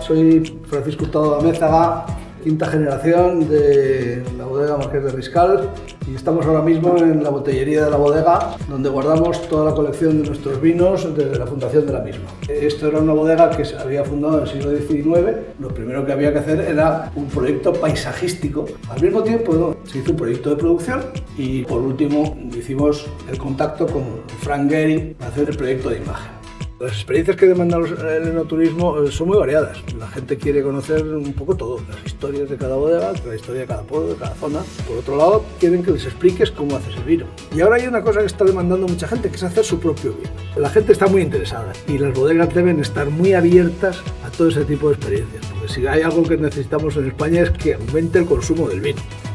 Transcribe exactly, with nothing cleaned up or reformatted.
Soy Francisco Hurtado Amézaga, quinta generación de la bodega Marqués de Riscal, y estamos ahora mismo en la botellería de la bodega, donde guardamos toda la colección de nuestros vinos desde la fundación de la misma. Esto era una bodega que se había fundado en el siglo diecinueve. Lo primero que había que hacer era un proyecto paisajístico. Al mismo tiempo, ¿no?, se hizo un proyecto de producción y por último hicimos el contacto con Frank Gehry para hacer el proyecto de imagen. Las experiencias que demanda el enoturismo son muy variadas. La gente quiere conocer un poco todo, las historias de cada bodega, la historia de cada pueblo, de cada zona. Por otro lado, quieren que les expliques cómo haces el vino. Y ahora hay una cosa que está demandando mucha gente, que es hacer su propio vino. La gente está muy interesada y las bodegas deben estar muy abiertas a todo ese tipo de experiencias. Porque si hay algo que necesitamos en España es que aumente el consumo del vino.